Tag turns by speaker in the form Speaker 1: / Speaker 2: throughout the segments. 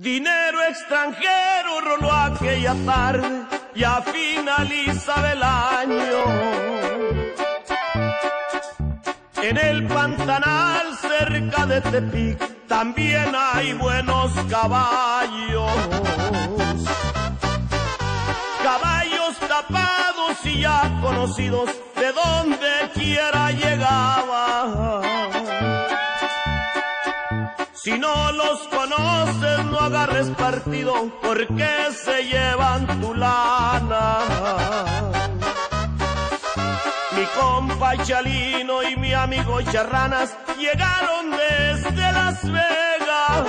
Speaker 1: Dinero extranjero roló aquella tarde, ya finalizaba el año. En el Pantanal cerca de Tepic también hay buenos caballos. Caballos tapados y ya conocidos, de donde quiera llegaba. Si no los conoces, no agarres partido, porque se llevan tu lana. Mi compa Chalino y mi amigo Charranas llegaron desde Las Vegas.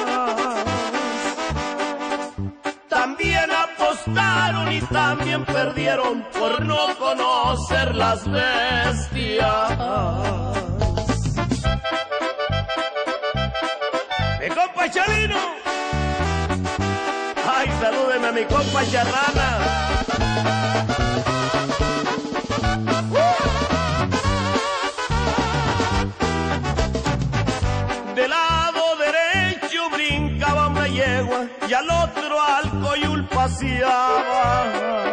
Speaker 1: También apostaron y también perdieron por no conocer las bestias. Mi compa Chalino. Ay, salúdeme a mi compa Charrana. Del lado derecho brincaba una yegua y al otro al coyul paseaba.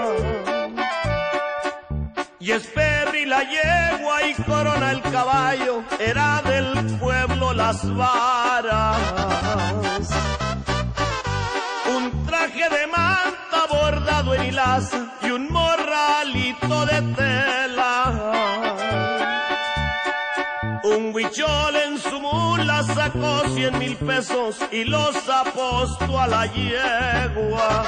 Speaker 1: Y Esperri la yegua y Corona el caballo, era del pueblo Las Varas. Un traje de manta bordado en hilaza y un morralito de tela. Un huichol en su mula sacó 100,000 pesos y los apostó a la yegua.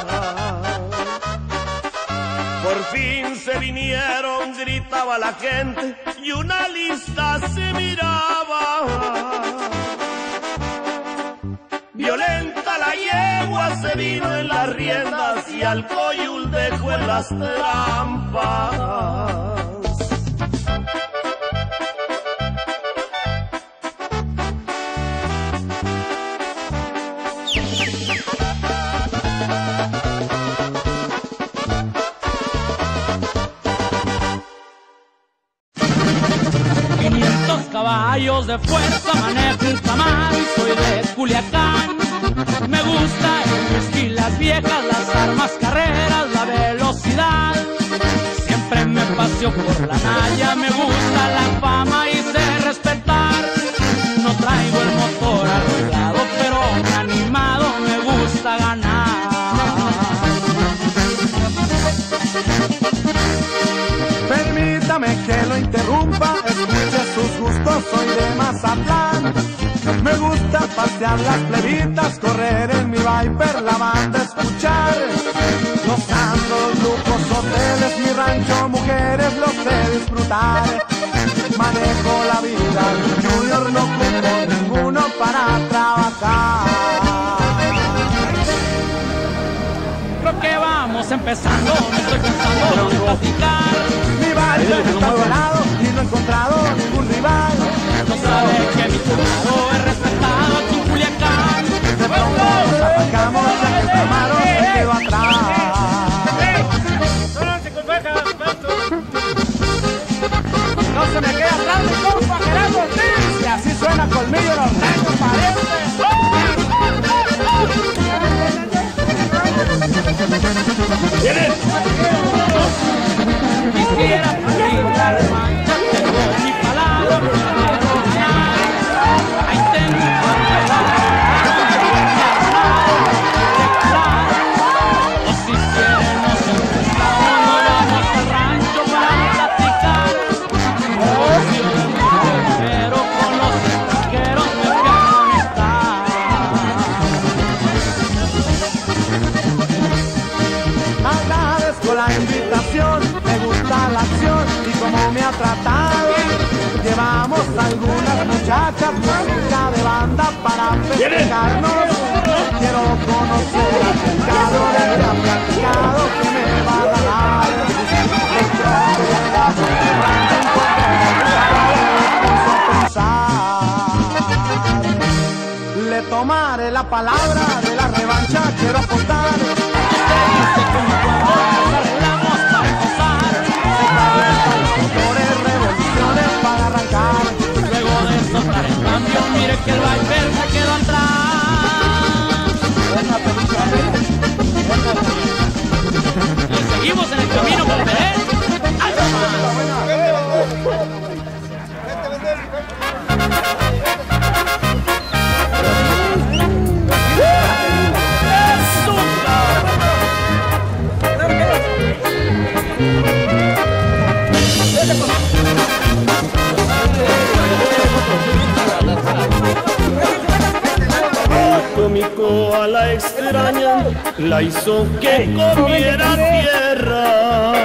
Speaker 1: Por fin se vinieron, gritaba la gente, y una lista se miraba. Violenta la yegua se vino en las riendas y al coyul dejó en las trampas.
Speaker 2: Caballos de fuerza, manejo un Camaro, soy de Culiacán. Me gusta el whisky, las viejas, las armas, carreras, la velocidad. Siempre me paseo por la Naya, me gusta la fama y sé respetar. No traigo el motor arreglado, pero animado me gusta ganar.
Speaker 3: Permítame que lo interrumpa, escuche sus gustos, soy de Mazatlán. Me gusta pasear las plebitas, correr en mi Viper, la banda escuchar. Gozando lujos, hoteles, mi rancho, mujeres, lo sé disfrutar. Manejo la vida, Junior, no ocupo ninguno para trabajar.
Speaker 2: Creo que vamos empezando, me estoy cansando de platicar.
Speaker 3: Mi barrio está cerrado y no he encontrado ningún rival.
Speaker 2: No sabe que mi trabajo es respetado aquí en Culiacán.
Speaker 3: De pronto nos arrancamos, ya que el Camaro se quedó atrás. No se me queda atrás mi compa Gerardo Ortiz. Y así suena Colmillo Norteño, parece.
Speaker 2: Quisiera abrir la revancha, tengo mi palabra, quiero ganar. Ahí tengo mi palabra, o si quieren nos enfrentamos, nos vamos al rancho para platicar. Pero con los extranjeros me fui a conectar.
Speaker 3: Agradezco la invitación, me gusta la acción y cómo me ha tratado. Llevamos algunas muchachas, música de banda para festejarnos. Quiero conocer al mercado, le ha platicado que me va a dar. Le tomaré la palabra de la revancha, quiero apostar.
Speaker 2: Arreglamos para empezar.
Speaker 3: Motores, revoluciones para arrancar.
Speaker 2: Luego de soltar el cambio, mire que el Viper se quedó atrás.
Speaker 1: la extraña la hizo que comiera tierra.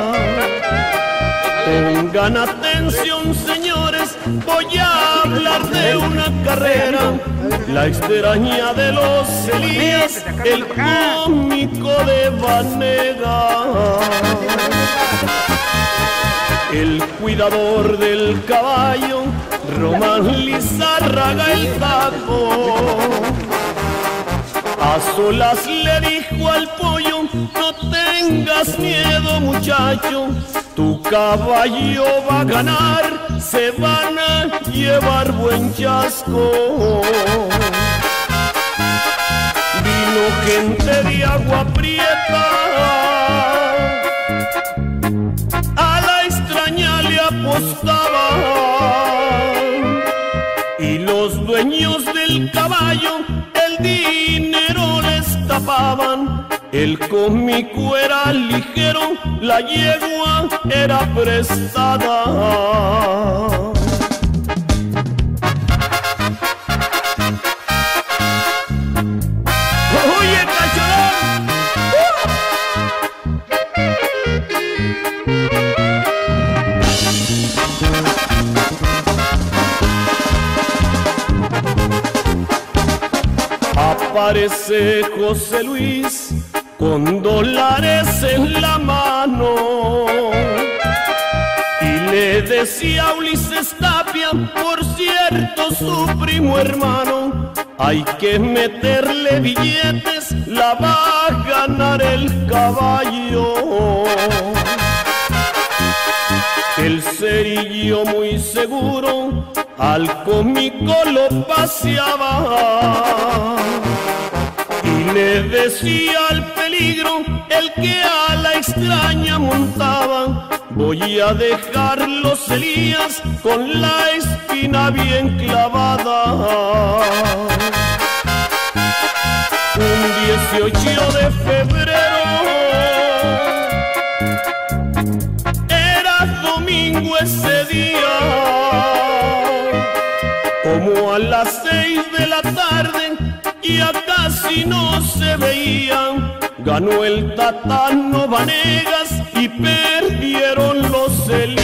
Speaker 1: Pongan atención, señores, voy a hablar de una carrera. La extraña de los Elías, el cómico de Vanega. El cuidador del caballo, Román Lizárraga el Taco. A solas le dijo al pollo, no tengas miedo muchacho, tu caballo va a ganar, se van a llevar buen chasco. Vino gente de Agua Prieta, a la extraña le apostaban, y los dueños del caballo el dinero les tapaban. El cómico era ligero, la yegua era prestada. ¡Oye, cachorón! Aparece José Luis con dólares en la mano y le decía a Ulises Tapia, por cierto su primo hermano, hay que meterle billetes, la va a ganar el caballo. El cerillo muy seguro al cómico lo paseaba y le decía al peligro, el que a la extraña montaba, voy a dejar los Elías con la espina bien clavada. Un 18 de febrero, era domingo ese día, como a las 6 de la tarde, ya casi no se veía. Ganó el Tatano Vanegas y perdieron los Elías.